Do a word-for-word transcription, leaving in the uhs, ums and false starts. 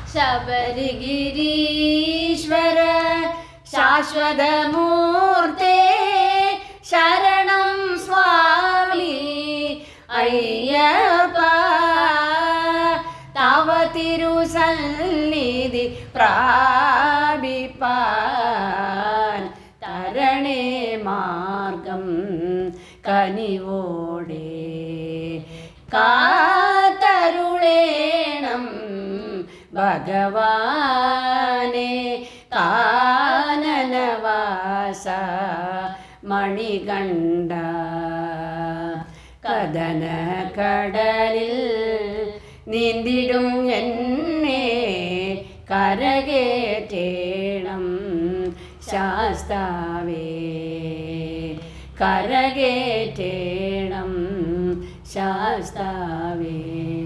ശബരിഗിരീശ്വര ശാശ്വതമൂർത്തേ ശരണം സ്വാമി അയ്യപ്പ തവ തിരുസന്നിധി പ്രാപിപ്പാൻ തരണേ മാർഗം കനിവോടെ കാത്തരുളേണം ഭഗവാനെ കാനനവാസ മണികണ്ഠ കദന കടലിൽ നീന്തിടും എന്നെ കരകേറ്റേണം ശാസ്താവേ കരകേറ്റേണം ശാസ്താവേ.